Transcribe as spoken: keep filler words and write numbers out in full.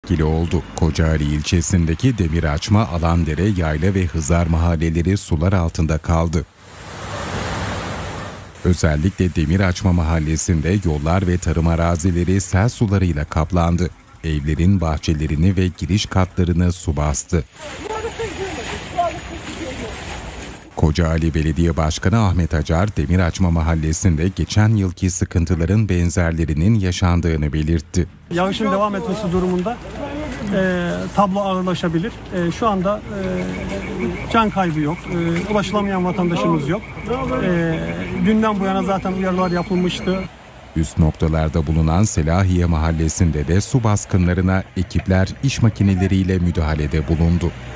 etkili oldu. Kocaeli ilçesindeki Demiraçma, Alandere, Yayla ve Hızar mahalleleri sular altında kaldı. Özellikle Demiraçma mahallesinde yollar ve tarım arazileri sel sularıyla kaplandı. Evlerin bahçelerini ve giriş katlarını su bastı. Kocaeli Belediye Başkanı Ahmet Acar, Demiraçma mahallesinde geçen yılki sıkıntıların benzerlerinin yaşandığını belirtti. Yağışın devam etmesi durumunda e, tablo ağırlaşabilir. E, şu anda e, can kaybı yok, e, ulaşılamayan vatandaşımız yok. E, dünden bu yana zaten uyarılar yapılmıştı. Üst noktalarda bulunan Selahiye mahallesinde de su baskınlarına ekipler iş makineleriyle müdahalede bulundu.